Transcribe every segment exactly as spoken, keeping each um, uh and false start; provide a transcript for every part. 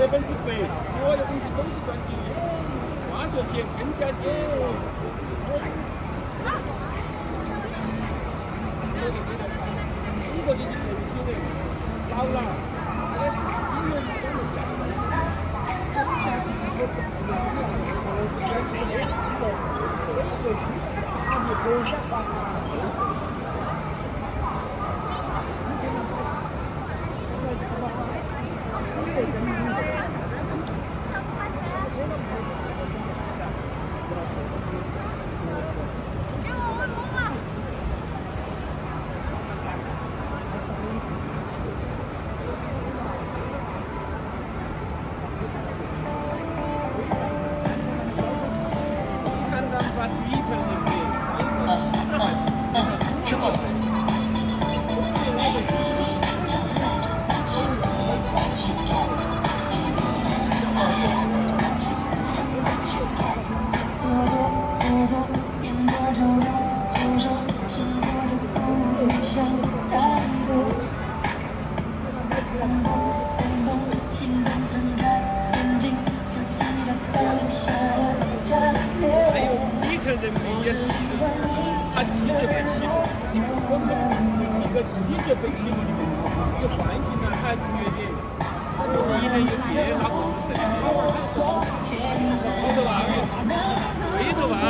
百分之百，所有东西都是专利，化学品、添加剂。中国这些年轻人老了，大概是一年是装不下的。人民也是一种，他拒绝被欺负，我们就是一个拒绝被欺负的人，一唤醒了他觉得，他觉得一人有别，那不是谁的，对头吧？对头吧？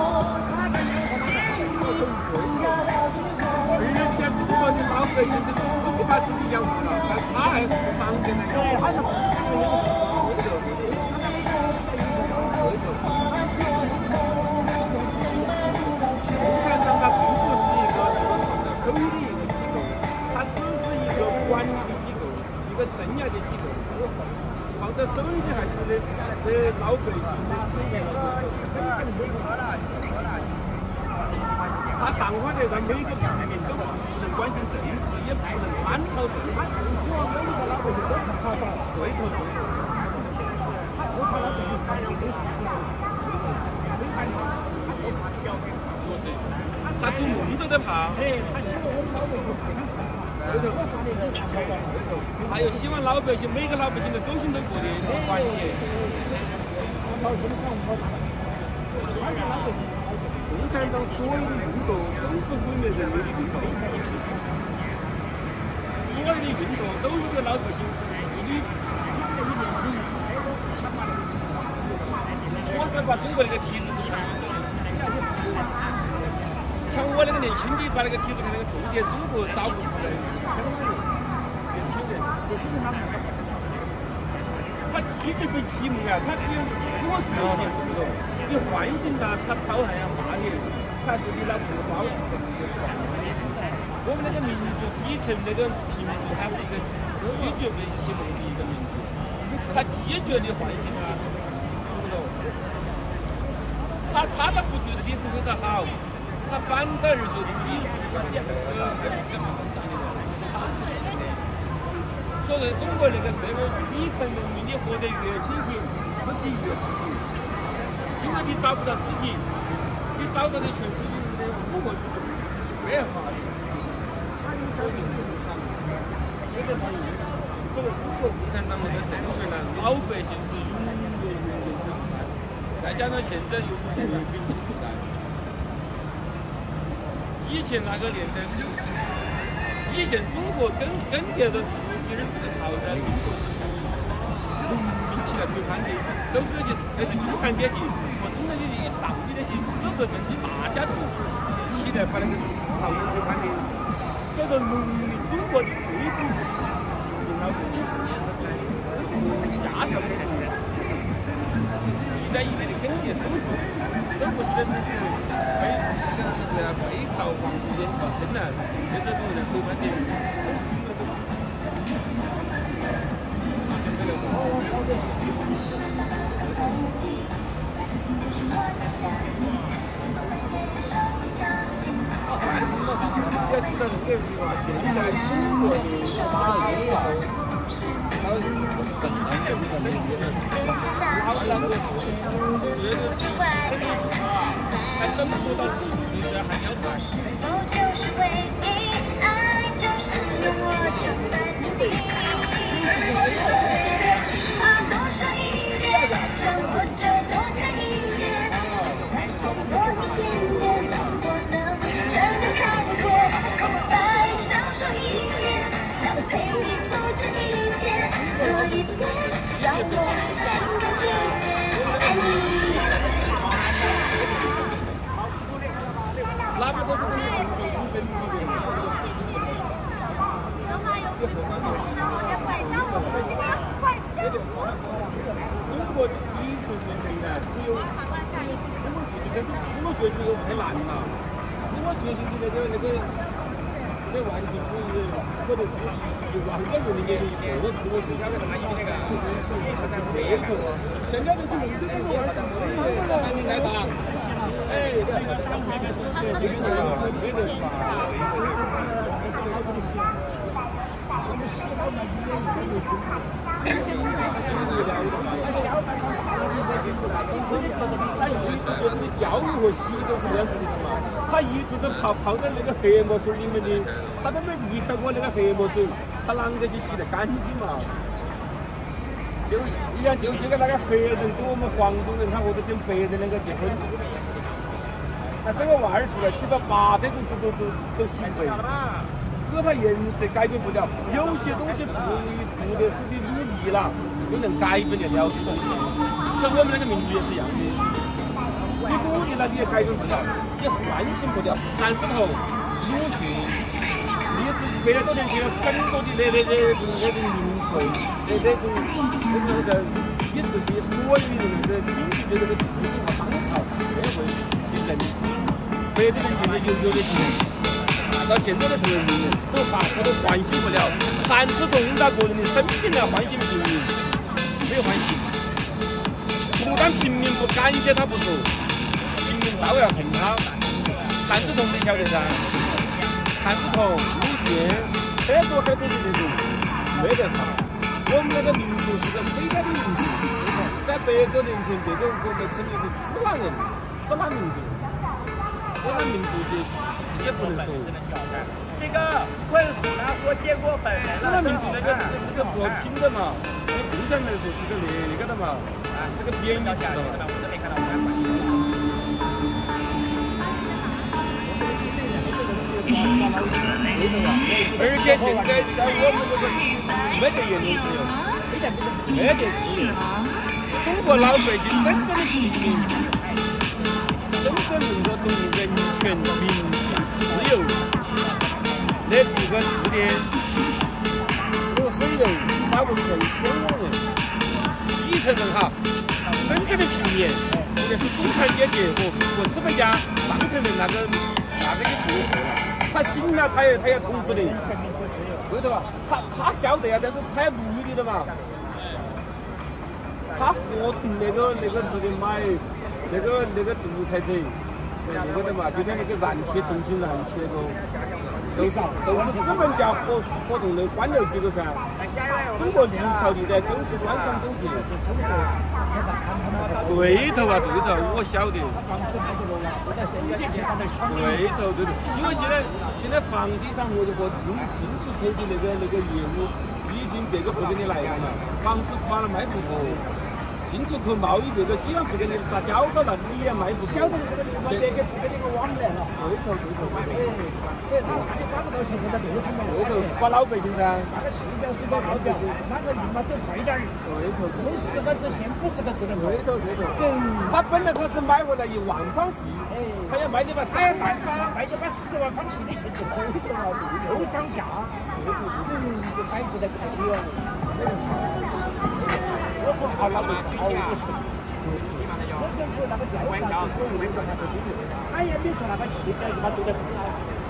而且中国的老百姓是自己把自己养活了，但他还是忙着呢，他是对头，对头。它并不是一个能够创造收益的一个机构，它只是一个管理的机构，一个镇压的机构。创造收益的还是的是老百姓的事业。他淡化的让每个平民都不能关心政治，也不能探讨政治。对头对头。他做梦都得怕，还有希望老百姓每个老百姓的勾心斗角的团结。共产党所有的运动都是毁灭人类的运动，所有的运动都是对老百姓是势力。我是把中国那个体制是强的。像我那个年轻的把那个体制跟那个透底中国找不出来，年轻人，他拒绝被欺负啊，他只有自我觉醒，你唤醒他，他讨还要骂你，他是你老子的包是什么？我们那个民族底层那个贫民，它是一个拒绝被欺负的一个民族，他拒绝你唤醒他，他他他不觉得你是为他好。他反倒而说你是观点还是还是干嘛这样的人？所以中国那个社会底层人民你活得越清醒，自己越富裕，因为你找不到自己，你找到的全是你的物过去的变化的。这个中国共产党那个政权呢，老百姓是永远永远不快，再加上现在又是国民主时代。以前那个年代是，以前中国跟跟别的十几二十个朝代，中国是农民起来推翻的，都是那些那些中产阶级和中产阶级上的那些知识分子大家族起来把那个朝代推翻的。这个农民，中国的最底层的老百姓，下层的人，一代一代的根基都不是都不是那种非那个是非朝皇族眼朝生来，这这种人推翻的。但是嘛，你要知道这个话，现在中国的马云啊，然后是本身的这个生意人，老那个绝对是以生意做啊，还等不到十岁的还要干。就是为你，爱就是我，就在心底。 那边都是你从中分的。中国第一层人民呢，只有只有自我觉醒，但是自我觉醒又太难了。自我觉醒的那个那个那完全是可能是有万个人里面有一个自我觉醒。对头，现在就是人都是玩的，老板你挨打。哎，对对对，对对对。他一直就是教育和洗都是这样子的嘛，他一直都泡泡在那个黑墨水里面的，他都没离开过那个黑墨水，他啷个去洗得干净嘛？就一样就就跟那个黑人跟我们黄种人，他或者跟白人两个结婚，他生个娃儿出来七到八代都都都都洗白。因为它颜色改变不了，有些东西不不得是的努力了就能改变得了的东西。像我们那个民族也是一样的，你努力了你也改变不了，也唤醒不了。韩世头、鲁迅，历史百多年前很多的那那那那种名粹，那那种那种在一世纪所有的人的经济的那个制度和当朝社会的认知，百多年前的有有的是。到现在的时候，都还他都唤醒不了。韩世忠他个人的生命来唤醒平民，没有唤醒。不但平民不感谢他不说，平民倒要恨他。韩世忠你晓得噻？韩世忠、鲁迅，很多很多的这种没得法。我们那个民族是个伟大的民族，在百多年前，别个我们称的是支那人、支那民族。支那民族些也不能说。 这个困死他说见过本人了。 支那民族那个那个那个不拼的嘛，那共产党说是个那个的嘛，是个贬义词的嘛。 我这里看到我们转移。 而且现在在我们这个没得言论自由，没得自由。中国老百姓真正的平民。真正能够懂人权、民主、自由那几个字的，是谁人找不出来千万人。底层人哈，真正的平民，特别是中产阶级和和资本家、上层人那个那个就不说了。他醒了，他也他也统治的，对头吧？他他晓得呀，但是他也努力的嘛。他合同那个那个字的买。那个那个独裁者，那个的嘛，就像那个燃气重庆燃气那个，都是都是资本家活活动的官僚机构噻。中国历朝历代都是官商勾结。对头啊，对头，我晓得。对头对头，因为现在现在房地产和和进进出口的那个那个业务，毕竟别个不跟你来了嘛，房子垮了卖不脱。进出口贸易别个希望不跟你打交道了，你也卖不出。晓得这个别个这个那个往来了。对头对头对头。所以他他就抓不到现在这个成本。对头，把老百姓噻。那个气表水表报价，那个印嘛走快点儿。对头。从十个字限五十个字的。对头对头。他本来他是买回来一万方戏，他要卖你把三万方，卖就把十万方戏的限制对头了，又涨价。对头对头。是摆着在看的哟。我说好老百姓，好有钱。我跟说那个调查，所有的那个他也没说那个细表就把做得很好。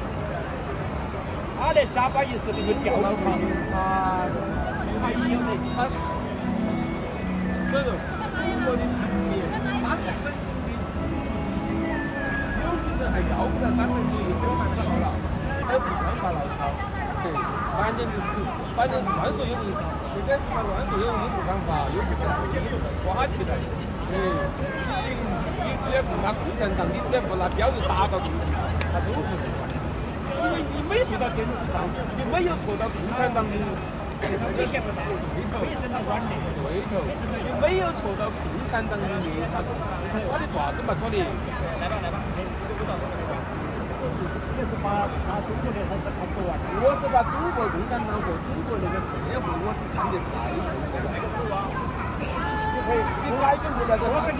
他来咋把意思那个调查啊，他有的他，所以说中国的平民三分之一，有些人还要不了三分之一，都买不到了，还不想发牢骚。对，反正就是，反正乱说有人，现在他乱说有人又不敢发，又不敢说，又不敢抓起来。嗯，你你只要不拿共产党，你只要不拿标语打到共产党，他都不会发。因为你没说到政治上，你没有戳到共产党的威胁不大，没人来管的。 对头，你没有戳到共产党的脸，他他抓的爪子嘛抓的。 来吧来吧，味道也是把把中国的还是看不完。 我是把中国共产党和中国那个社会，我是看得太透了。你可以，你改正不了这啥子。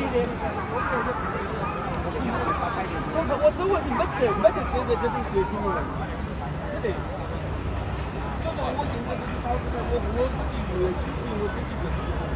我看我周围的没得没得现在这种接触的人，没得。所以说我现在就是导致了我我自己越心情我自己越。